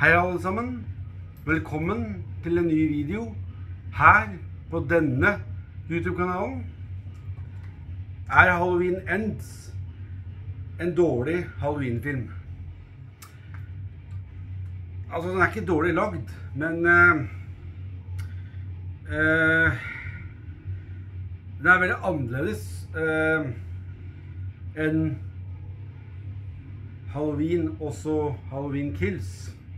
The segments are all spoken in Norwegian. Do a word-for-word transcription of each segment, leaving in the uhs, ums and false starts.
Hei alle sammen, velkommen til en ny video her på denne YouTube-kanalen. Er Halloween Ends en dårlig Halloween-film? Altså, den er ikke dårlig lagd, men uh, uh, den er veldig annerledes uh, enn Halloween, også Halloween Kills.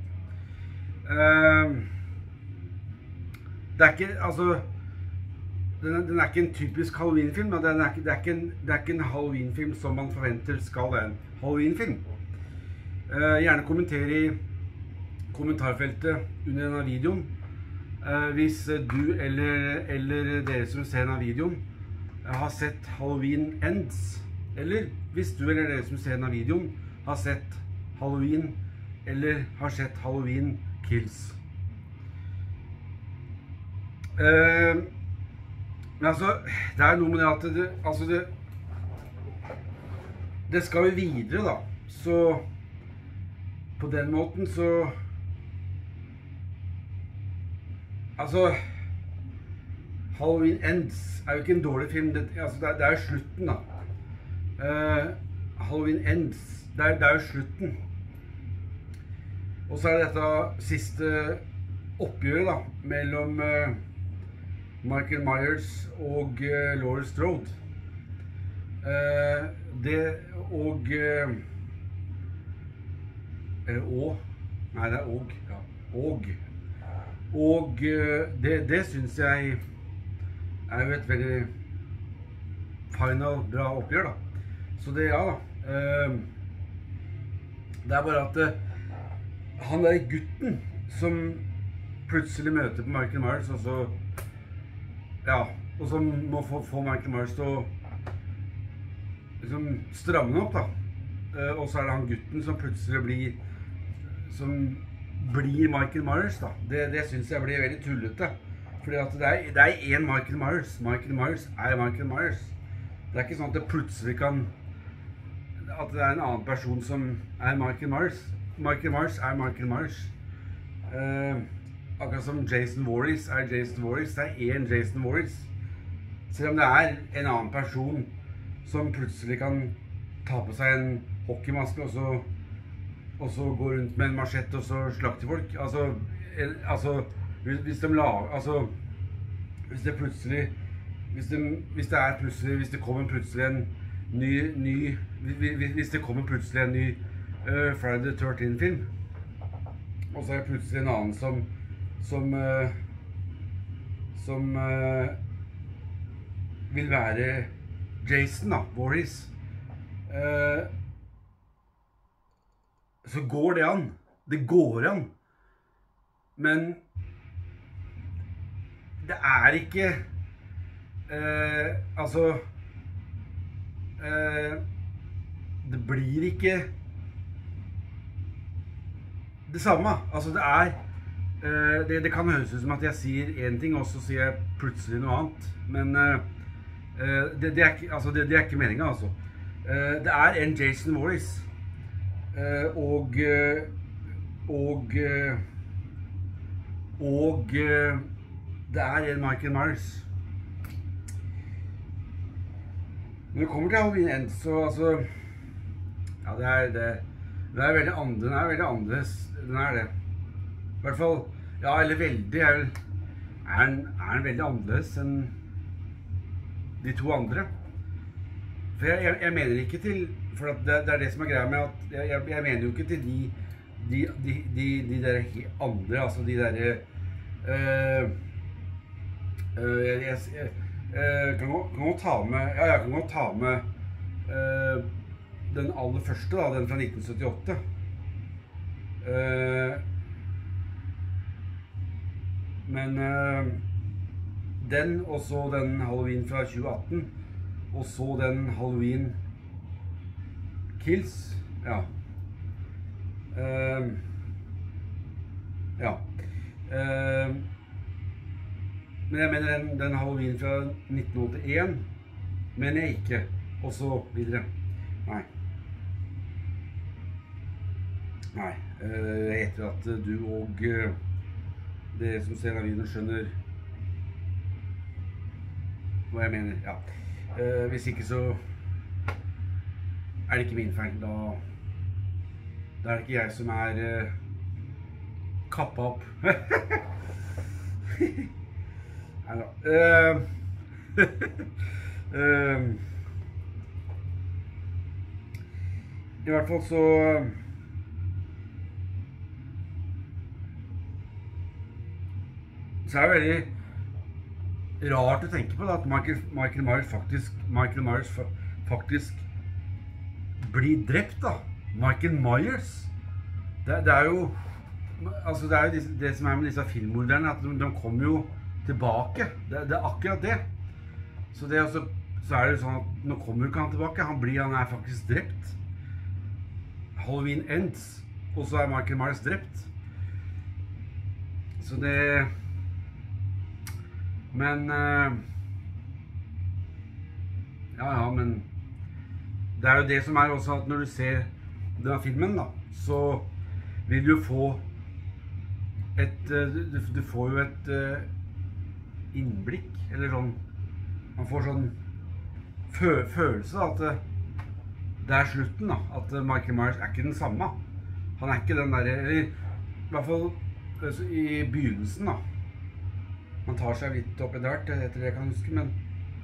Uh, det er ikke, altså, den er, den er ikke en typisk Halloween-film, men den er ikke, det, er ikke en, det er ikke en Halloween-film som man forventer skal være en Halloween-film. Uh, gjerne kommenter i kommentarfeltet under denne videoen uh, hvis du eller, eller dere som ser denne videoen uh, har sett Halloween Ends, eller hvis du eller dere som ser denne videoen har sett Halloween eller har sett Halloween Kills. Uh, men altså, det er noe med det at det, altså det, det skal vi videre da, så på den måten så, altså, Halloween Ends er jo ikke en dårlig film, det, altså det, er, det er jo slutten da. Uh, Halloween Ends, det er, det er jo slutten. Og så er det dette siste oppgjøret da, mellom uh, Michael Myers og uh, Laurie Strode. Uh, det og... Uh, eller og... Nei, det er og. Ja, og. Og uh, det, det synes jeg er jo et veldig final, bra oppgjør da. Så det, ja da. Uh, det er bare at uh, han der gutten som plutselig møter på Michael Myers, og så, ja, og som må få, få Michael Myers til å liksom stramme opp da. Uh, og så er det han gutten som plutselig blir, som blir Michael Myers da. Det, det synes jeg blir veldig tullete. Fordi at det er, det er en Michael Myers. Michael Myers er Michael Myers. Det er ikke sånn at det plutselig kan, at det er en annen person som er Michael Myers. Michael Myers er Michael Myers. Uh, akkurat som Jason Voorhees er Jason Voorhees. Det er en Jason Voorhees. Selv om det er en annen person som plutselig kan ta på seg en hockeymaske og så, og så gå rundt med en machette og så slakte folk. Altså, en, altså hvis de lager, altså hvis det plutselig, hvis det, hvis det er plutselig, hvis det kommer plutselig en ny, ny hvis, hvis det kommer plutselig en ny Uh, Friday the thirteenth film, og så er det plutselig en annen som som uh, som uh, vil være Jason da, Voorhees, uh, så går det an, det går an, men det er ikke uh, altså uh, det blir ikke det samme, altså det er, uh, det, det kan høres ut som at jeg sier en ting, og så sier jeg plutselig noe annet, men uh, uh, det, det, er ikke, altså det, det er ikke meningen altså. Uh, det er en Jason Voorhees, uh, og, uh, og, uh, og uh, det er en Michael Myers. Når det kommer til Halloween Ends, så altså, ja det er det. Den er veldig annerledes, den er veldig annerledes, den er det. I hvert fall, ja, eller veldig, er, er, den, er den veldig annerledes enn de to andre. For jeg, jeg, jeg mener ikke til, for det, det er det som er greia med at, jeg, jeg, jeg mener jo ikke til de, de, de, de, de der andre, altså de der, øh, øh, jeg, jeg, jeg øh, kan godt ta med, ja, jeg kan godt ta med, øh, den aller første da, den fra nitten syttiåtte. Uh, men uh, den, og så den Halloween fra tjue atten, og så den Halloween Kills, ja. Uh, ja. Uh, men jeg mener den, den Halloween fra nitten åttien, mener jeg ikke, og så videre. Nei. Nei, eh, jeg heter at du og eh, dere som ser denne videoen skjønner hva jeg mener, ja. Eh, hvis ikke så er det ikke min feil, da, da er det ikke jeg som er eh, kappet opp. Neida. Uh, uh, I hvert fall så så er det veldig rart å tenke på da, at Michael, Michael Myers faktisk Michael Myers fa faktisk blir drept da. Michael Myers det, det er jo altså det er jo det, det som er med disse filmmorderne, at de, de kommer jo tilbake. Det, det er akkurat det. Så, det også, så er det sånn at nå kommer ikke han tilbake. Han blir, han er faktisk drept. Halloween ends, og så er Michael Myers drept. Så det... Men... Uh, ja, ja, men... Det er jo det som er også at når du ser denne filmen da, så vil du få et... Uh, du, du får jo et... Uh, innblikk, eller sånn, man får sånn fø følelse da, at det er slutten da, at Michael Myers er ikke den samme. Han er ikke den der, eller i hvert fall i begynnelsen da. Man tar seg litt opp i dørt, etter det jeg kan huske, men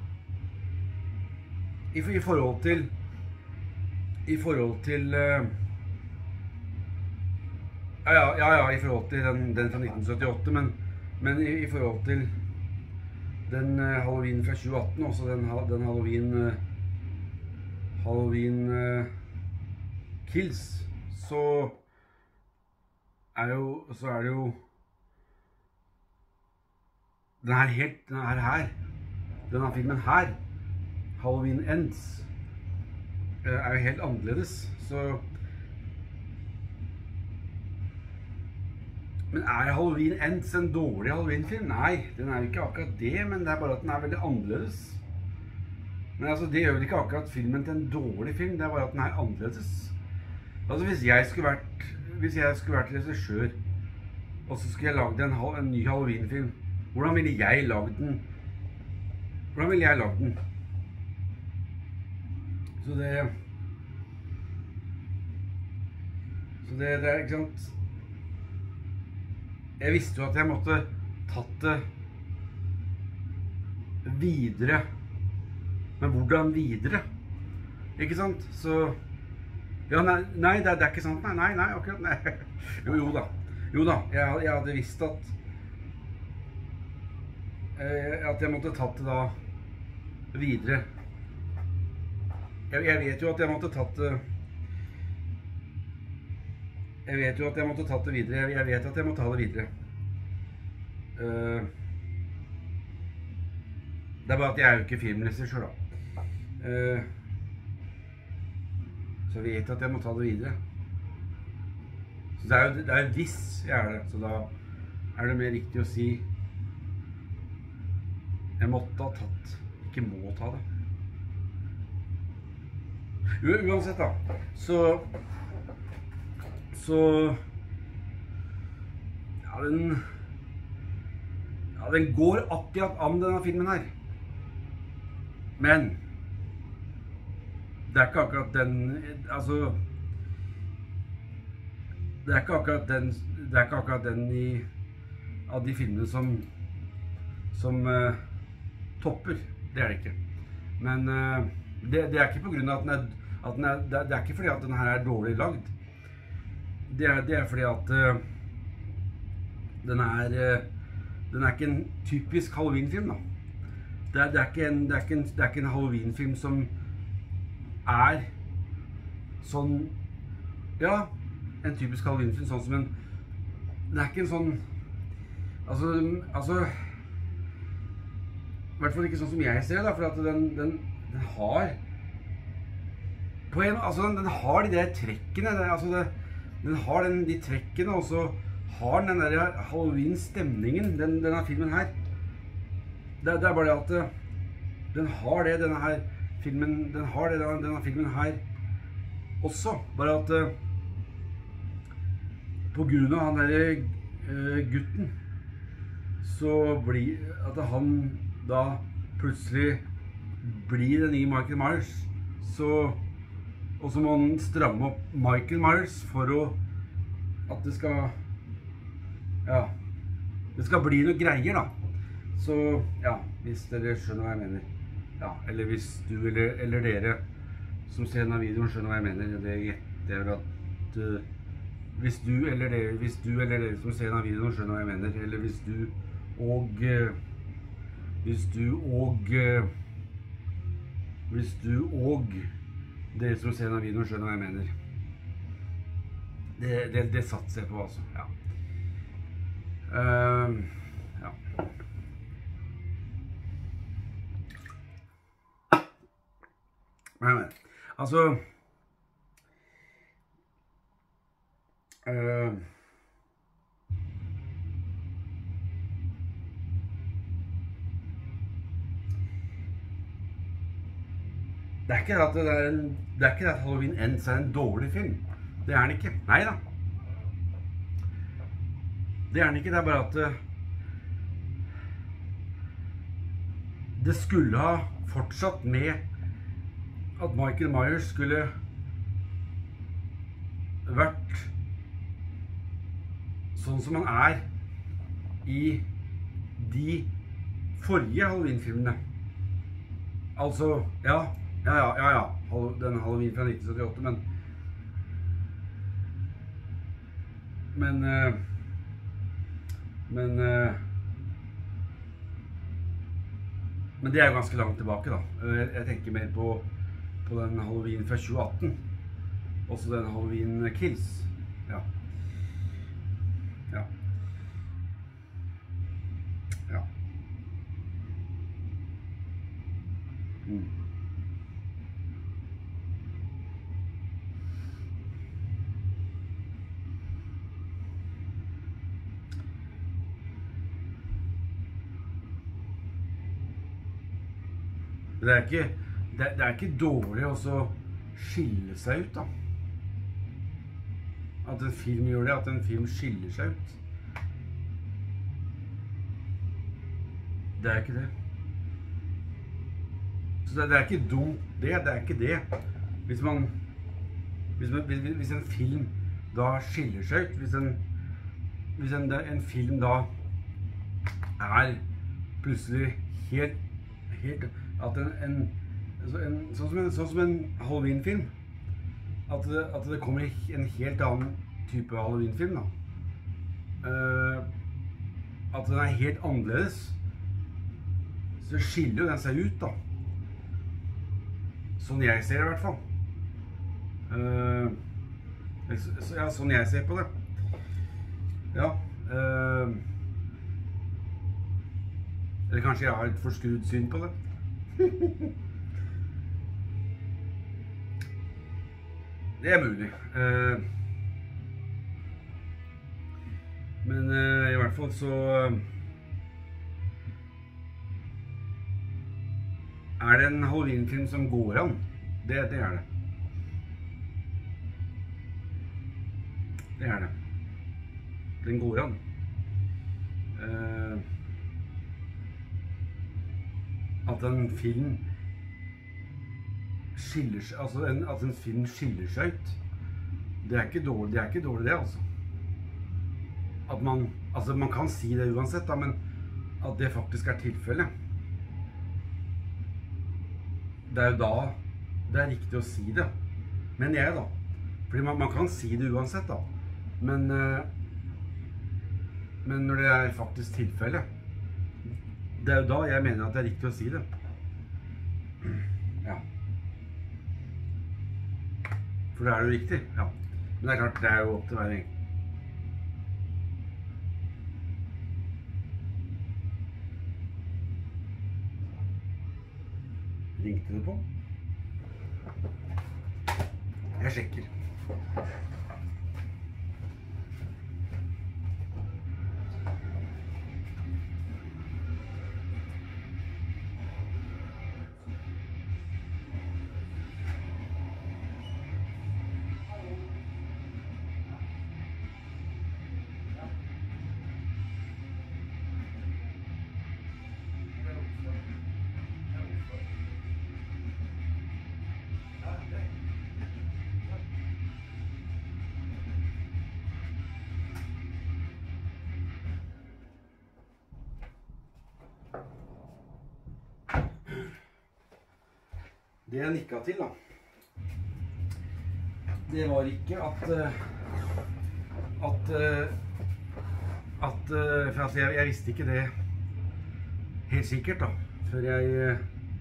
i, i forhold til i forhold til uh, ja, ja, ja, ja, i forhold til den, den fra nitten syttiåtte, men, men i, i forhold til den uh, Halloween fra tjue atten, også den, den Halloween uh, Halloween uh, Kills, så er jo, så er det jo den her helt, den her her, denne filmen her, Halloween Ends, uh, er jo helt annerledes, så men er Halloween Ends en dårlig Halloween-film? Nei, den er jo ikke akkurat det, men det er bare at den er veldig annerledes. Men altså, det gjør vel ikke akkurat filmen til en dårlig film, det er bare at den er annerledes. Altså, hvis jeg skulle vært, hvis jeg skulle vært regissør, og så skulle jeg lagd en, en ny Halloween-film, hvordan ville jeg lagd den? Hvordan ville jeg lagd den? Så det... Så det, det er, ikke sant... Jeg visste jo at jeg måtte tatt det videre. Men hvordan videre? Ikke sant? Så... Ja, nei, nei det, er, det er ikke sant. Nei, nei, nei, akkurat, nei. Jo, jo da. Jo da, jeg, jeg hadde visst at... Eh, at jeg måtte tatt det da videre. Jeg, jeg vet jo at jeg måtte tatt det... Jeg vet jo at jeg måtte tatt det videre. Jeg, jeg vet at jeg må ta det videre. Uh, det er bare at jeg er jo ikke filmregissør da. Uh, så jeg vet at jeg må ta det videre. Så det er jo det er hvis jeg er det. Så da er det mer riktig å si jeg måtte ha tatt, ikke må ta det. U uansett da, så Så ja, den ja, den går akkurat an denne filmen her. Men det er ikke akkurat den, altså det er ikke akkurat den, det er ikke akkurat den i av de filmene som som uh, topper. Det er det ikke. Men uh, det, det er ikke på grunn av at den er, at den er det, det er ikke fordi at den her er dårlig lagd. Det er, det er fordi at uh, den er uh, den er ikke en typisk Halloween-film da. Det er, det, er ikke en, det, er ikke en, det er ikke en Halloween-film som er sånn, ja, en typisk Halloween-film, sånn som en, det er ikke en sånn, altså, altså, i hvert fall ikke sånn som jeg ser da, for at den, den, den har, på en, altså, den, den har de der trekkene, det, altså, det, den har den, de trekkene, og så har den der Halloween-stemningen, den, denne filmen her. Det, det er bare det at den har det, denne her filmen, den har det, denne, denne filmen her også. Bare at på grunn av han der uh, gutten, så blir at han da plutselig blir den nye Michael Myers, så, og så må han stramme opp Michael Myers for å, at det skal, ja, det skal bli noe greier da. Så, ja, hvis dere skjønner hva jeg mener. Ja, eller hvis du eller, eller dere som ser denne videoen skjønner hva jeg mener, det gjetter jeg vel at uh, hvis du eller dere, hvis du eller dere som ser denne videoen skjønner hva jeg mener, eller hvis du og uh, hvis du og uh, hvis du og dere som ser denne videoen skjønner hva jeg mener. Det, det, det satser jeg på, altså. Ja. Uh, ja. Men, men, altså uh, Det er ikke det at, det er en, det er ikke det at Halloween Ends er en dårlig film. Det er den ikke. Neida. Det er den ikke. Det er bare at uh, det skulle ha fortsatt med at Michael Myers skulle vært sånn som han er i de forrige Halloween-filmene. Altså, ja, ja, ja, ja, ja, den Halloween fra nitten syttiåtte, men men uh, men uh, men det er jo ganske langt tilbake da. Jeg, jeg tenker mer på på den Halloween fra tjue atten, også den Halloween Kills. Ja. Ja. Ja. Mm. Det er ikke, det er, det er ikke dårlig å skille seg ut da. At en film gjør det, at en film skiller seg ut. Det er ikke det. Så det, det er ikke dumt det, det er ikke det. Hvis man, hvis, man, hvis, hvis en film da skiller seg ut, hvis en, hvis en, en film da er plutselig helt, helt at en, en, en, sånn, som en sånn som en Halloween-film, at det, at det kommer en helt annen type Halloween-film da. Uh, at den er helt annerledes, så skiller jo den seg ut da. Sånn jeg ser det i hvert fall. Uh, så, ja, sånn jeg ser på det. Ja. Uh, eller kanskje jeg har et forskrudd syn på det. Det er mulig. Uh, men uh, i hvert fall så uh, er det en Halloween-film som går an. Det, det er det. Det er det. Den går an. Uh, at en film skiller seg, altså en, at en film skiller seg ut, det er ikke dårlig, det er ikke dårlig det, altså. At man, altså man kan si det uansett da, men at det faktisk er tilfellet. Det er jo da det er riktig å si det, men jeg da. Fordi man, man kan si det uansett da, men, uh, men når det er faktisk tilfellet, det er jo da jeg mener at det er riktig å si det. Ja. For det er jo riktig, ja. Men det er klart, det er jo opp til hver enkelt. Ringte det på? Jeg sjekker. Det jeg nikket til da, det var ikke at, at, at, for altså jeg, jeg visste ikke det helt sikkert da, før jeg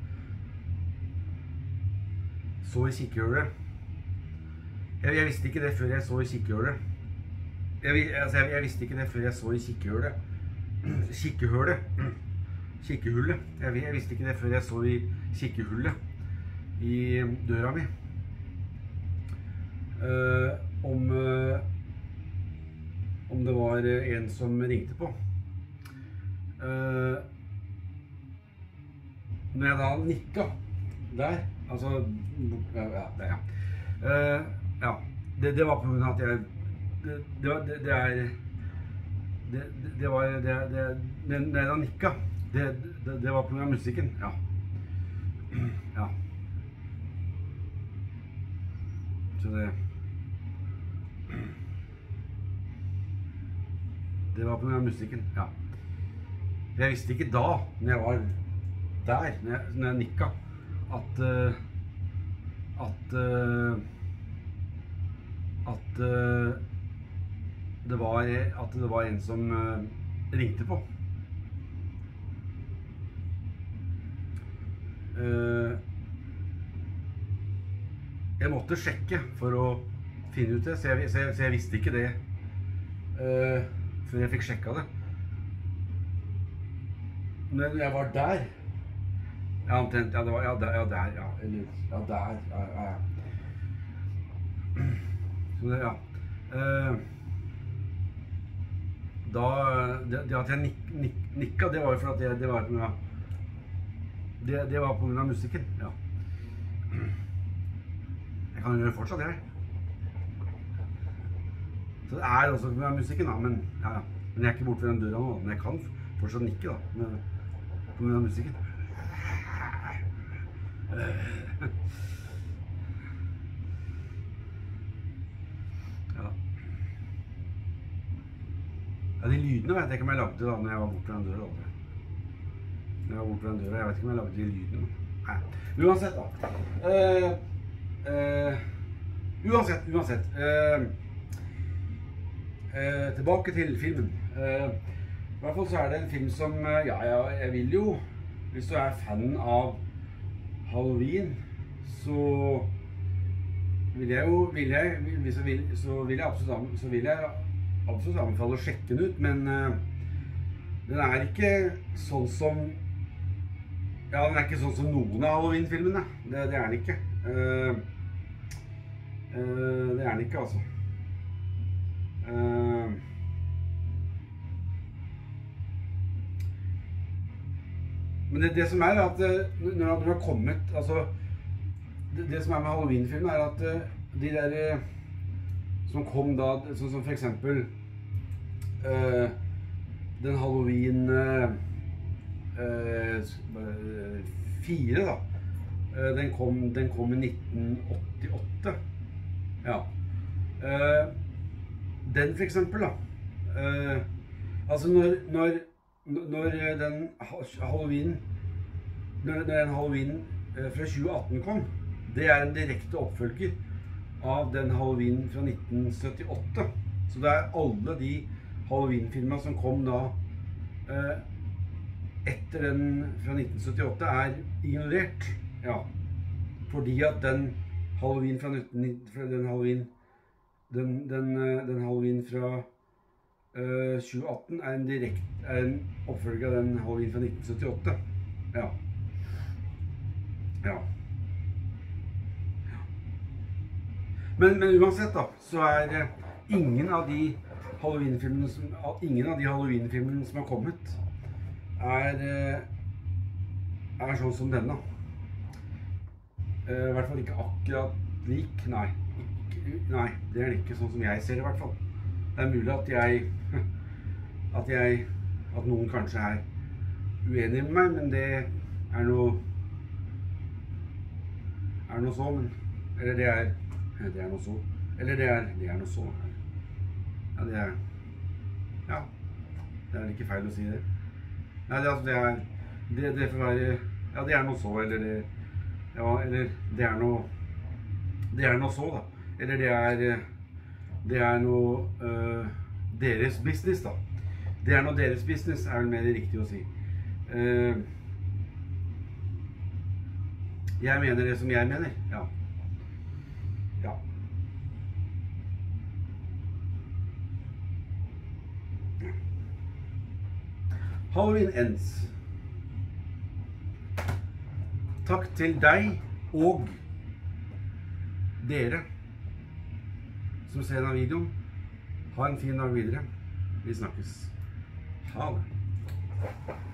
så i kikkehullet. Jeg, jeg visste ikke det før jeg så i kikkehullet. Jeg, altså jeg, jeg visste ikke det før jeg så i kikkehullet. Kikkehullet. Kikkehullet. Jeg, jeg visste ikke det før jeg så i kikkehullet i døra mi. Uh, om, uh, om det var en som ringte på. Uh, når jeg da nikket der, altså, ja, ja, ja. Uh, ja. Det, det var på grunn av at jeg, det, det, var, det, det er, det, det var, det, det, det, når jeg da nikket, det, det, det var på grunn av musikken, ja. Ja. Så det, det var på grunn av musikken, ja. Jeg visste ikke da, når jeg var der, når jeg, når jeg nikket, at, uh, at, uh, at, uh, det var, at det var en som uh, ringte på. Uh, jeg måtte sjekke for å finne ut det, så jeg, så jeg, så jeg visste ikke det uh, før jeg fikk sjekket det. Men jeg var der, ja, omtrent, ja, det var, ja, der, ja, der, ja, eller, ja, der, ja, ja, ja. Så det, ja. Uh, da, det, det at jeg nik, nik, nikket, det var jo for at jeg, det var på grunn av, det, det var på grunn av musikken, ja. Jeg kan gjøre fortsatt det. Så det er også på grunn av musikken da, men, ja, ja. Men jeg er ikke borte ved den døra nå, men jeg kan fortsatt nikke da, med, på grunn av musikken. Ja. Ja, de lydene vet jeg ikke om jeg lagde da, når jeg var borte ved den døra. Da. Når jeg var borte ved den døra, jeg vet ikke om jeg lagde de lydene. Nei, uansett da. Uh, uh, uansett, uansett. Uh, uh, tilbake til filmen. Uh, I hvert fall så er det en film som, uh, ja, ja, jeg vil jo, hvis du er fan av Halloween, så vil jeg jo, vil jeg, hvis jeg vil, så vil jeg absolutt, så vil jeg absolutt anbefale å sjekke den ut, men uh, den er ikke sånn som, ja, den er ikke sånn som noen av Halloween-filmene, det, det er den ikke. Uh, uh, det er den ikke, altså. Uh, Men det, det som er at når du har kommet, altså det, det som er med Halloween-filmen er at de der som kom da, sånn som for eksempel uh, den Halloween uh, uh, fire da, uh, den, kom, den kom i nitten åttiåtte, ja. Uh, den for eksempel da, uh, altså når, når Når den Halloween, når den Halloween fra tjue atten kom, det er en direkte oppfølger av den Halloween fra nitten syttiåtte. Så det er alle de Halloween-filmene som kom da etter den fra nitten syttiåtte er ignorert. Ja, fordi at den Halloween fra nitten, den Halloween, den, den, den Halloween fra Uh, tjue atten er en direkt er en oppfølger av den Halloween fra nitten syttiåtte. Ja. Ja. Ja. Men, men uansett da, så er uh, ingen av de Halloween-filmene som, ingen av de Halloween-filmene som har kommet er, uh, er sånn som denne. Uh, I hvert fall ikke akkurat lik, nei. Ikke, nei, det er ikke sånn som jeg ser det i hvert fall. Det er mulig at jeg, at jeg, at noen kanskje er uenig med meg, men det er noe, er noe så, men, eller det er, det er noe så, eller det er, det er noe så, ja, det er, ja, det er ikke feil å si det. Nei, det, altså, det er, det, det får være, ja, det er noe så, eller det, Ja, eller det er noe Det er noe så, da. Eller det er Det er noe uh, deres business, da. Det er noe deres business, er vel mer riktig å si. Uh, jeg mener det som jeg mener. Ja. Ja. Halloween ends. Takk til deg og dere som ser denne videoen. Ha en fin dag videre. Vi snakkes. Ha det.